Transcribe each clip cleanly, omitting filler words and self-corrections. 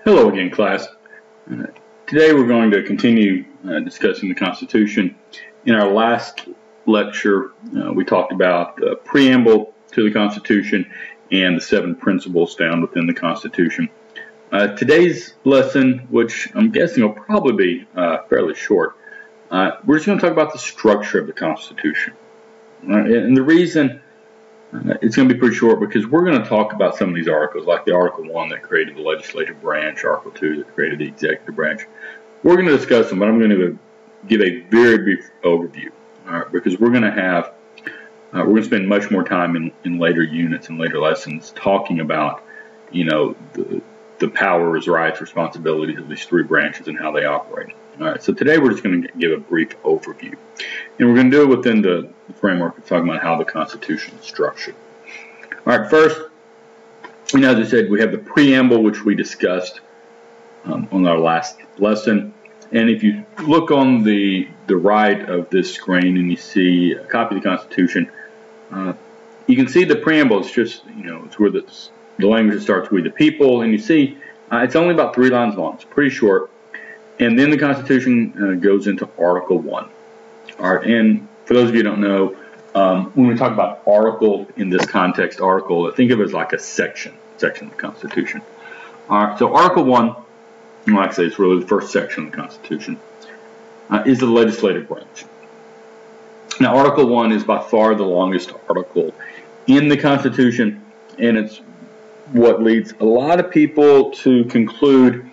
Hello again, class. Today we're going to continue discussing the Constitution. In our last lecture, we talked about the preamble to the Constitution and the 7 principles found within the Constitution. Today's lesson, which I'm guessing will probably be fairly short, we're just going to talk about the structure of the Constitution. And the reason it's going to be pretty short because we're going to talk about some of these articles, like the Article 1 that created the legislative branch, Article 2 that created the executive branch. We're going to discuss them, but I'm going to give a very brief overview, because we're going to spend much more time in later units and later lessons talking about, the powers, rights, responsibilities of these 3 branches and how they operate. All right, so today we're just going to give a brief overview. And we're going to do it within the framework of talking about how the Constitution is structured. All right, first, as I said, we have the preamble, which we discussed on our last lesson. And if you look on the right of this screen and you see a copy of the Constitution, you can see the preamble. It's just, it's where the language that starts "We the people," and you see it's only about 3 lines long. It's pretty short. And then the Constitution goes into Article 1. All right, and for those of you who don't know, when we talk about article in this context, article, think of it as like a section of the Constitution. All right, so Article 1, like I say, it's really the first section of the Constitution, is the legislative branch. Now, Article 1 is by far the longest article in the Constitution, and it's what leads a lot of people to conclude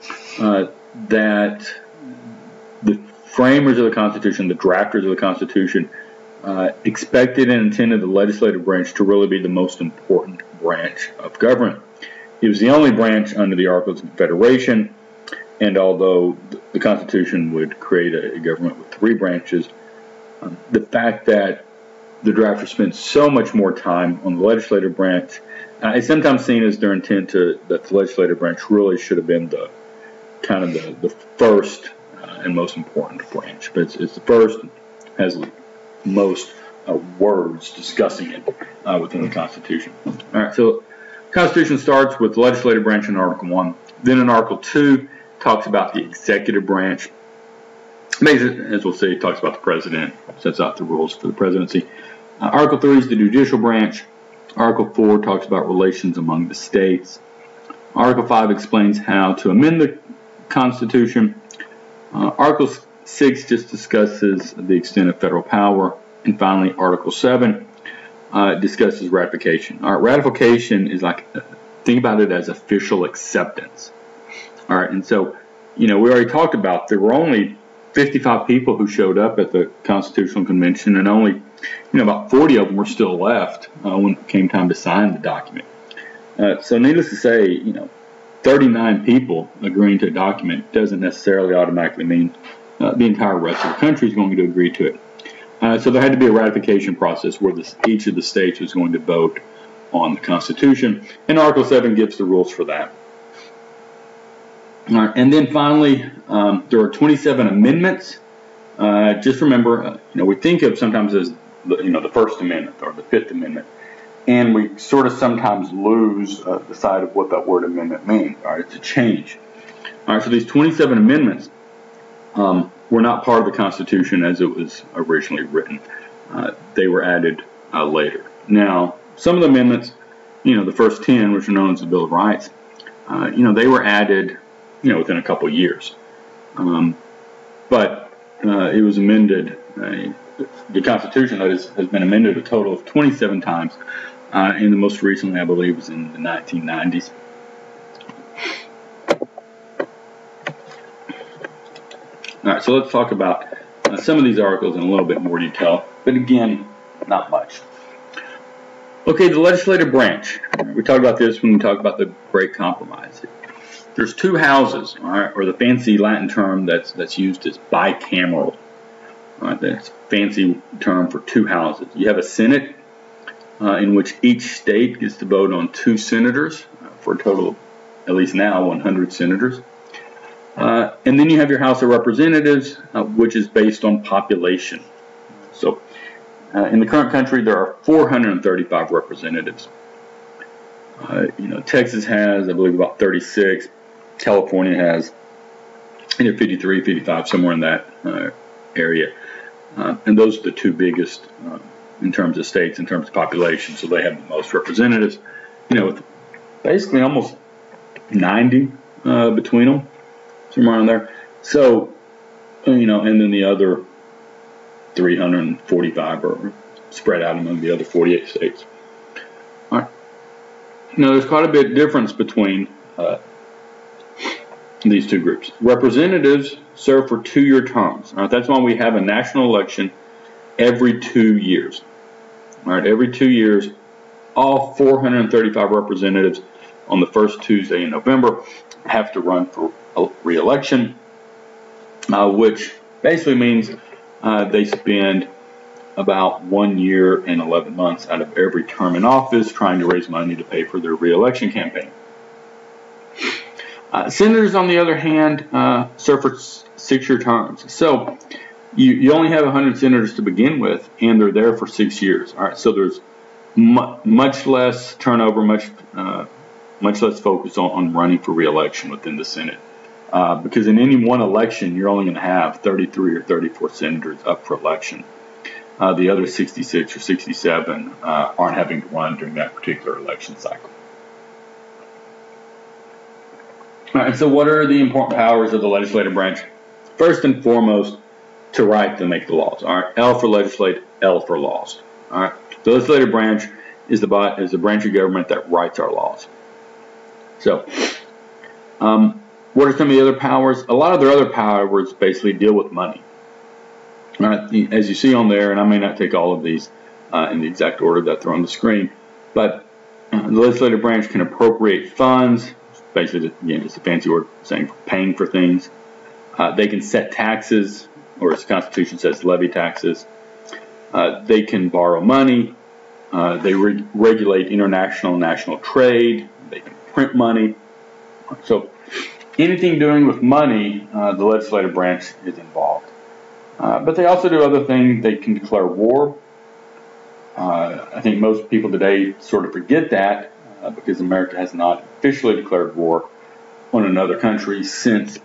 that the framers of the Constitution, the drafters of the Constitution, expected and intended the legislative branch to really be the most important branch of government. It was the only branch under the Articles of Confederation, and although the Constitution would create a government with 3 branches, the fact that the drafters spent so much more time on the legislative branch is sometimes seen as their intent that the legislative branch really should have been the first and most important branch, but it's the first, has the most words discussing it within the Constitution. All right, so the Constitution starts with the legislative branch in Article 1. Then in Article 2, talks about the executive branch. As we'll see, it talks about the president, sets out the rules for the presidency. Article 3 is the judicial branch. Article 4 talks about relations among the states. Article 5 explains how to amend the Constitution. Article 6 just discusses the extent of federal power. And finally, Article 7 discusses ratification. All right, ratification is think about it as official acceptance. All right, and so, we already talked about there were only 55 people who showed up at the Constitutional Convention, and only, about 40 of them were still left when it came time to sign the document. So needless to say, 39 people agreeing to a document doesn't necessarily automatically mean the entire rest of the country is going to agree to it. So there had to be a ratification process where each of the states was going to vote on the Constitution, and Article 7 gives the rules for that. All right, and then finally, there are 27 amendments. Just remember, we think of sometimes as the First Amendment or the Fifth Amendment, and we sort of sometimes lose the sight of what that word amendment means. All right, it's a change. All right, so these 27 amendments were not part of the Constitution as it was originally written. They were added later. Now, some of the amendments, the first 10, which are known as the Bill of Rights, they were added, within a couple of years. But it was amended. The Constitution has been amended a total of 27 times. And the most recently, I believe, was in the 1990s. All right, so let's talk about some of these articles in a little bit more detail, but again, not much. Okay, the legislative branch. We talked about this when we talked about the Great Compromise. There's 2 houses, all right, or the fancy Latin term that's used is bicameral. All right, that's a fancy term for 2 houses. You have a Senate, in which each state gets to vote on 2 senators for a total of, at least now, 100 senators. And then you have your House of Representatives, which is based on population. So in the current country, there are 435 representatives. Texas has, I believe, about 36. California has either 53, 55, somewhere in that area. And those are the two biggest in terms of states, in terms of population. So they have the most representatives, with basically almost 90 between them, somewhere around there. So, and then the other 345 are spread out among the other 48 states. All right. There's quite a bit of difference between these two groups. Representatives serve for 2-year terms. All right, that's why we have a national election every 2 years. All right, every 2 years, all 435 representatives on the first Tuesday in November have to run for re-election, which basically means they spend about 1 year and 11 months out of every term in office trying to raise money to pay for their re-election campaign. Senators, on the other hand, serve for 6-year terms. So you only have 100 senators to begin with, and they're there for 6 years. All right, so there's much less turnover, much less focus on running for re-election within the Senate. Because in any one election, you're only going to have 33 or 34 senators up for election. The other 66 or 67 aren't having to run during that particular election cycle. All right, so what are the important powers of the legislative branch? First and foremost, to write and make the laws. All right, L for legislate, L for laws. All right, the legislative branch is the branch of government that writes our laws. So, what are some of the other powers? A lot of their other powers basically deal with money. All right, as you see on there, and I may not take all of these in the exact order that they're on the screen, but the legislative branch can appropriate funds. Basically, again, it's a fancy word saying paying for things. They can set taxes, or as the Constitution says, levy taxes. They can borrow money. They regulate international and national trade. They can print money. So anything doing with money, the legislative branch is involved. But they also do other things. They can declare war. I think most people today sort of forget that because America has not officially declared war on another country since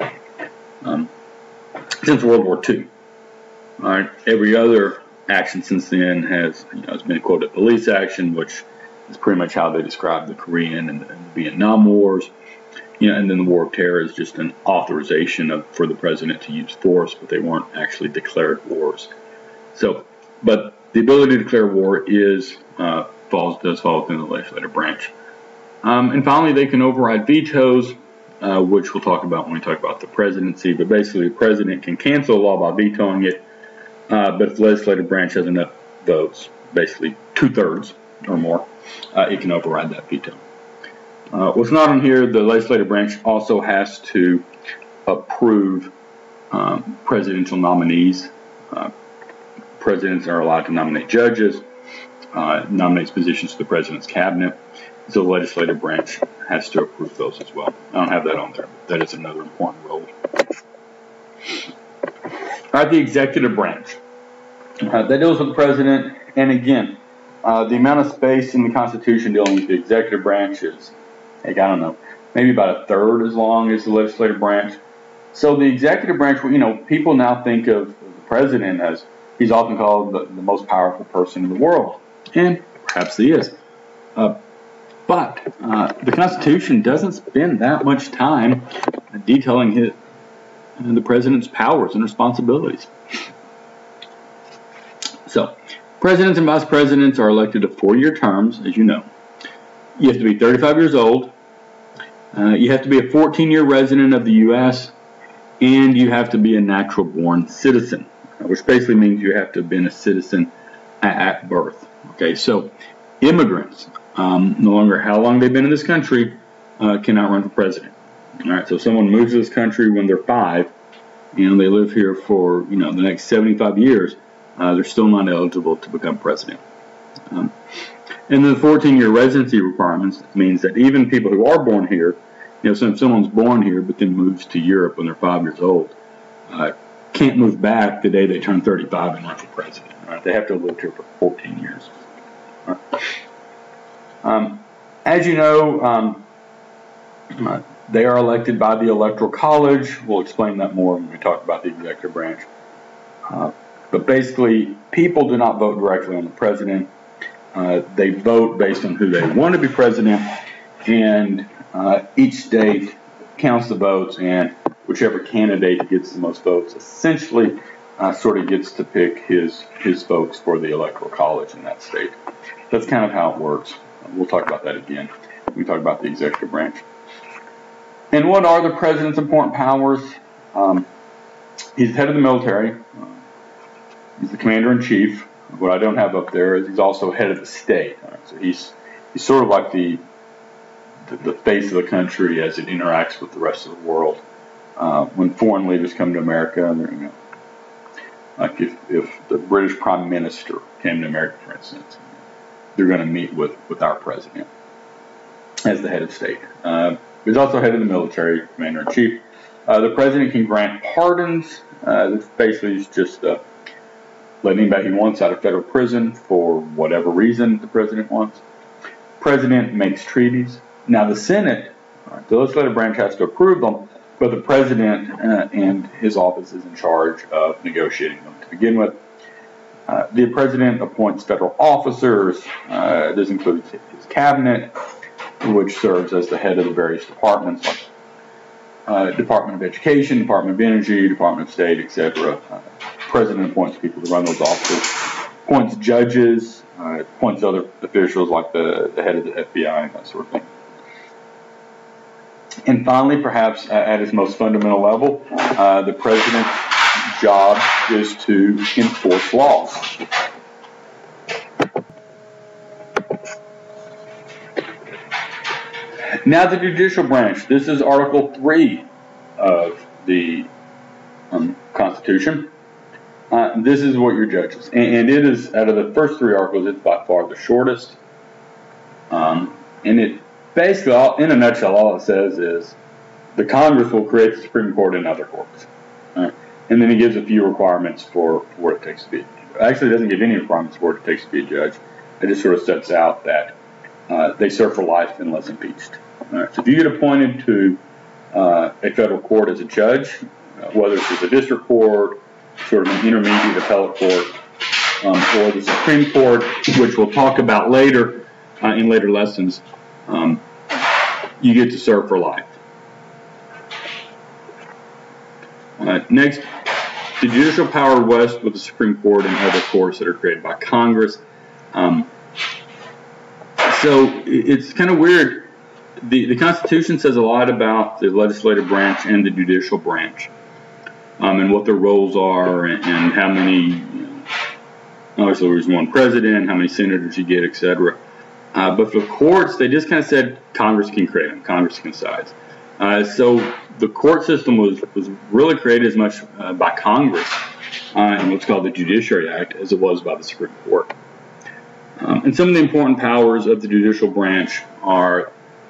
World War II. All right, every other action since then has been quote a police action, which is pretty much how they describe the Korean and the Vietnam Wars. And then the War of Terror is just an authorization for the president to use force, but they weren't actually declared wars. So, but the ability to declare war does fall within the legislative branch. And finally, they can override vetoes, which we'll talk about when we talk about the presidency. But basically, the president can cancel a law by vetoing it. But if the legislative branch has enough votes, basically 2/3 or more, it can override that veto. What's not on here, the legislative branch also has to approve presidential nominees. Presidents are allowed to nominate judges, nominates positions to the president's cabinet. So the legislative branch has to approve those as well. I don't have that on there, but that is another important role. All right, the executive branch. That deals with the president, and again, the amount of space in the Constitution dealing with the executive branch is, I don't know, maybe about 1/3 as long as the legislative branch. So the executive branch, people now think of the president as he's often called the most powerful person in the world, and perhaps he is. But the Constitution doesn't spend that much time detailing the president's powers and responsibilities. So, presidents and vice presidents are elected to 4-year terms, as you know. You have to be 35 years old. You have to be a 14-year resident of the U.S., and you have to be a natural-born citizen, which basically means you have to have been a citizen at birth. Okay, so immigrants, no longer how long they've been in this country, cannot run for president. All right, so if someone moves to this country when they're 5, they live here for the next 75 years, they're still not eligible to become president. And then the 14-year residency requirements means that even people who are born here, so if someone's born here but then moves to Europe when they're 5 years old, can't move back the day they turn 35 and run for president. Right? They have to have lived here for 14 years. Right? As you know, They are elected by the Electoral College. We'll explain that more when we talk about the executive branch. But basically, people do not vote directly on the president. They vote based on who they want to be president, and each state counts the votes, and whichever candidate gets the most votes essentially sort of gets to pick his folks for the Electoral College in that state. That's kind of how it works. We'll talk about that again when we talk about the executive branch. And what are the president's important powers? He's the head of the military. He's the commander-in-chief. What I don't have up there is he's also head of the state. So he's sort of like the face of the country as it interacts with the rest of the world. When foreign leaders come to America, and like if the British Prime Minister came to America, for instance, they're going to meet with our president as the head of state. He's also head of the military, commander-in-chief. The president can grant pardons. This basically is just let anybody he wants out of federal prison for whatever reason the president wants. President makes treaties. Now the Senate, the legislative branch, has to approve them, but the president and his office is in charge of negotiating them to begin with. The president appoints federal officers. This includes his cabinet, which serves as the head of the various departments, like Department of Education, Department of Energy, Department of State, etc. President appoints people to run those offices, appoints judges, appoints other officials like the head of the FBI and that sort of thing. And finally, perhaps at its most fundamental level, the president's job is to enforce laws. Now the judicial branch. This is Article 3 of the Constitution. This is what your judges. And it is, out of the first 3 articles, it's by far the shortest. And it basically, in a nutshell, all it says is the Congress will create the Supreme Court and other courts. And then it gives a few requirements for what it takes to be. Actually, it doesn't give any requirements for what it takes to be a judge. It just sort of sets out that they serve for life unless impeached. So if you get appointed to a federal court as a judge, whether it's a district court, sort of an intermediate appellate court, or the Supreme Court, which we'll talk about later in later lessons, you get to serve for life. Next, the judicial power rests with the Supreme Court and other courts that are created by Congress. So it's kind of weird. The Constitution says a lot about the legislative branch and the judicial branch, and what their roles are, and how many, obviously there's one president, how many senators you get, etc. But for the courts, they just kind of said Congress can create them, Congress can decide. So the court system was really created as much by Congress in what's called the Judiciary Act as it was by the Supreme Court. And some of the important powers of the judicial branch are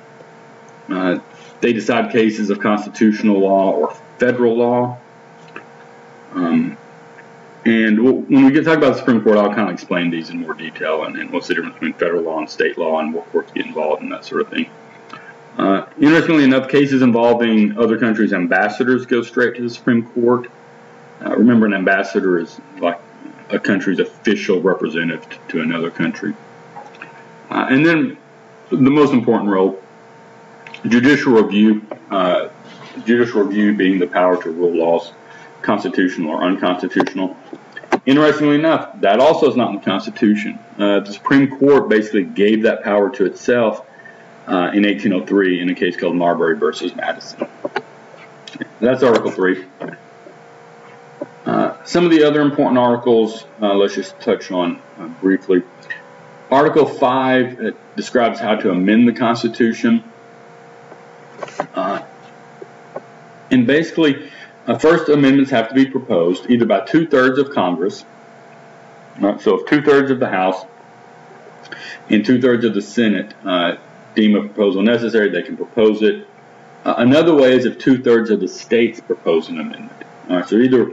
they decide cases of constitutional law or federal law. And when we talk about the Supreme Court, I'll kind of explain these in more detail and what's the difference between federal law and state law and what courts get involved in that sort of thing. Interestingly enough, cases involving other countries' ambassadors go straight to the Supreme Court. Remember, an ambassador is like a country's official representative to another country. And then the most important role, judicial review. Judicial review being the power to rule laws constitutional or unconstitutional. Interestingly enough, that also is not in the Constitution. The Supreme Court basically gave that power to itself in 1803 in a case called Marbury versus Madison. That's Article 3. Some of the other important articles, let's just touch on briefly. Article 5 describes how to amend the Constitution. And basically, first amendments have to be proposed either by 2/3 of Congress. So if 2/3 of the House and 2/3 of the Senate deem a proposal necessary, they can propose it. Another way is if 2/3 of the states propose an amendment. So either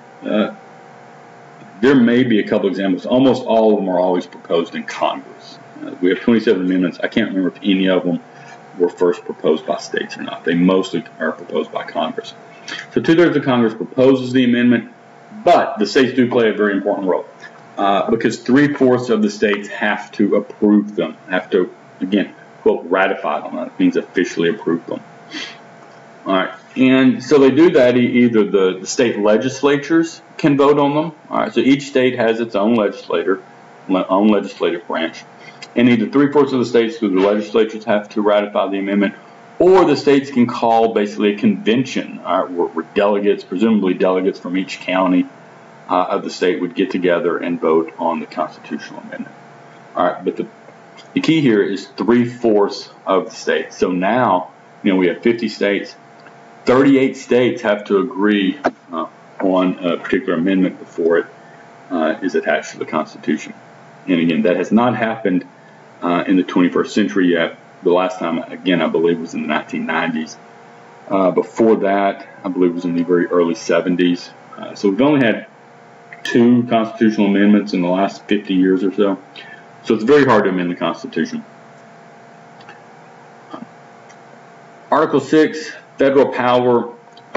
there may be a couple examples. Almost all of them are always proposed in Congress. We have 27 amendments. I can't remember if any of them were first proposed by states or not. They mostly are proposed by Congress. So 2/3 of Congress proposes the amendment, but the states do play a very important role because 3/4 of the states have to approve them, have to, again, quote, ratify them. That means officially approve them. All right, and so they do that. Either the state legislatures can vote on them. All right, so each state has its own legislative branch, and either 3/4 of the states through the legislatures have to ratify the amendment, or the states can call basically a convention, all right, where delegates, presumably delegates from each county of the state, would get together and vote on the constitutional amendment. All right, but the key here is 3/4 of the states. So now, we have 50 states. 38 states have to agree on a particular amendment before it is attached to the Constitution. And again, that has not happened in the 21st century yet. The last time, again, I believe was in the 1990s. Before that, I believe it was in the very early 70s. So we've only had 2 constitutional amendments in the last 50 years or so. So it's very hard to amend the Constitution. Article 6, federal power.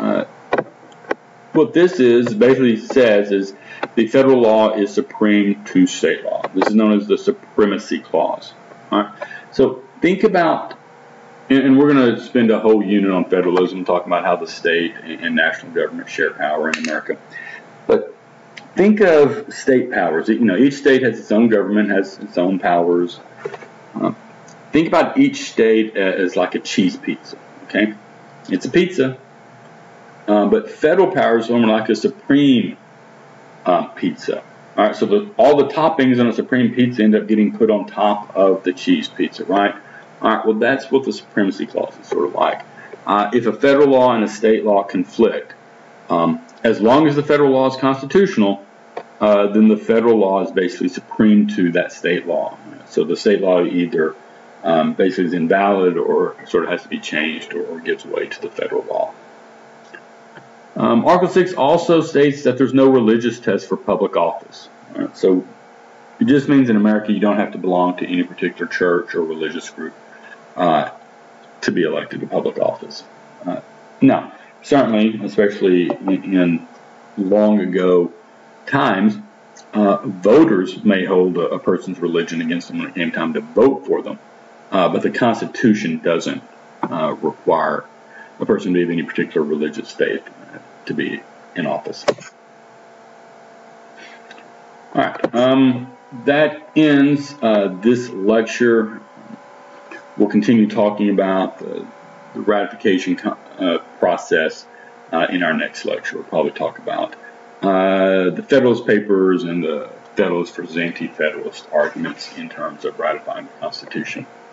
What this basically says is the federal law is supreme to state law. This is known as the Supremacy Clause. All right. So think about, and we're going to spend a whole unit on federalism, talking about how the state and national government share power in America. But think of state powers. Each state has its own government, has its own powers. Think about each state as like a cheese pizza. Okay, it's a pizza, but federal powers are more like a supreme pizza. All right, so all the toppings on a supreme pizza end up getting put on top of the cheese pizza, right? All right, well, that's what the Supremacy Clause is sort of like. If a federal law and a state law conflict, as long as the federal law is constitutional, then the federal law is basically supreme to that state law. So the state law either basically is invalid or sort of has to be changed or gives way to the federal law. Article 6 also states that there's no religious test for public office. Right? So it just means in America you don't have to belong to any particular church or religious group to be elected to public office. Now, certainly, especially in long ago times, voters may hold a person's religion against them when it came time to vote for them. But the Constitution doesn't require a person to be of any particular religious faith to be in office. All right, that ends this lecture. We'll continue talking about the ratification process in our next lecture. We'll probably talk about the Federalist Papers and the Federalist versus Anti-Federalist arguments in terms of ratifying the Constitution.